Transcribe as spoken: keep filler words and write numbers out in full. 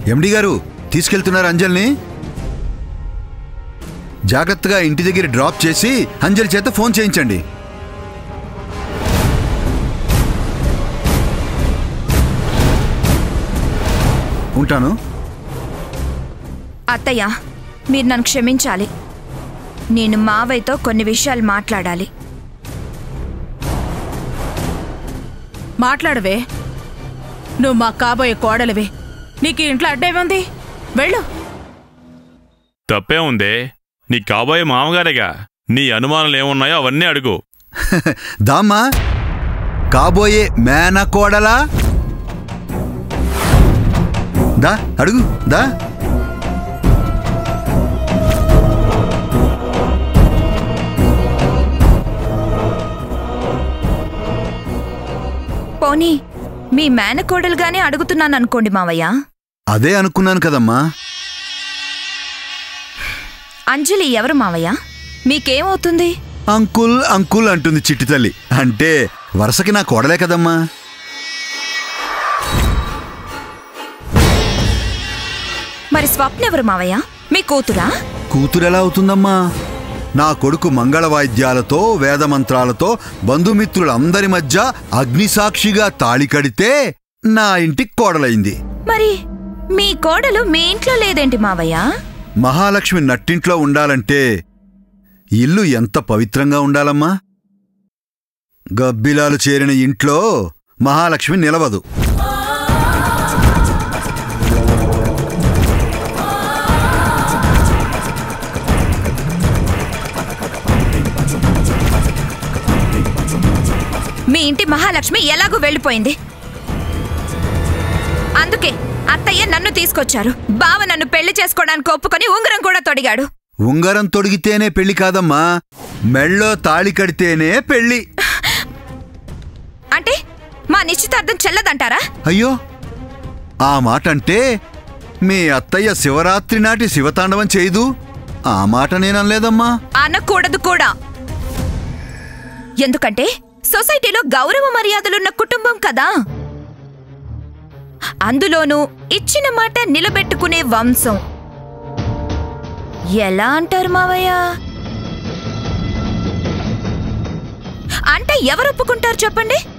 ఎండి గారు తీసుకెళ్తున్నారు అంజలిని. జాగ్రత్తగా ఇంటి దగ్గర డ్రాప్ చేసి అంజలి చేత ఫోన్ చేయించండి. ఉంటాను. అత్తయ్య, మీరు నన్ను క్షమించాలి. నేను మావయ్యతో కొన్ని విషయాలు మాట్లాడాలి. మాట్లాడవే, నువ్వు మా కాబోయే కోడలివే. నీకు ఇంట్లో అడ్డేముంది? వెళ్ళు. తప్పే ఉందే, నీ కాబోయే మామగారేగా. నీ అనుమానాలు ఏమున్నాయో అవన్నీ అడుగు. దామ్మా, కాబోయే మేన కోడలా? దా అడుగు, దా. పోనీ మీ మేనకోడలుగానే అడుగుతున్నాననుకోండి మావయ్య. అదే అనుకున్నాను కదమ్మా. అంజలి ఎవరు మావయ్య? మీకేమవుతుంది? అంకుల్ అంకుల్ అంటుంది చిట్టి తల్లి. అంటే వరుసకి నా కోడలే కదమ్మా. మరి స్వప్న ఎవరు మావయ్య? మీ కూతురా? కూతురెలా అవుతుందమ్మా? నా కొడుకు మంగళ వాయిద్యాలతో వేదమంత్రాలతో బంధుమిత్రులందరి మధ్య అగ్నిసాక్షిగా తాళి కడితే నా ఇంటికి కోడలైంది. మరి మీ కోడలు మీ ఇంట్లో లేదేంటి మావయ్య? మహాలక్ష్మి నట్టింట్లో ఉండాలంటే ఇల్లు ఎంత పవిత్రంగా ఉండాలమ్మా. గబ్బిలాలు చేరిన ఇంట్లో మహాలక్ష్మి నిలవదు. మీ ఇంటి మహాలక్ష్మి ఎలాగూ వెళ్ళిపోయింది. అందుకే అత్తయ్య నన్ను తీసుకొచ్చారు. బావ నన్ను పెళ్లి చేసుకోవడానికి ఒప్పుకొని ఉంగరం కూడా తొడిగాడు. ఉంగరం తొడిగితేనే పెళ్లి కాదమ్మా, మెళ్ళో తాళి కడితేనే పెళ్లి. అంటే మా నిశ్చితార్థం చెల్లదంటారా? అయ్యో, ఆ మాట అంటే మీ అత్తయ్య శివరాత్రి నాటి శివతాండవం చేయదు. ఆ మాట నేననలేదమ్మా. అనకూడదు కూడా. ఎందుకంటే సొసైటీలో గౌరవ మర్యాదలున్న కుటుంబం కదా. అందులోనూ ఇచ్చిన మాట నిలబెట్టుకునే వంశం. ఎలా అంటారు మావయ్య? అంటే ఎవరు ఒప్పుకుంటారు చెప్పండి?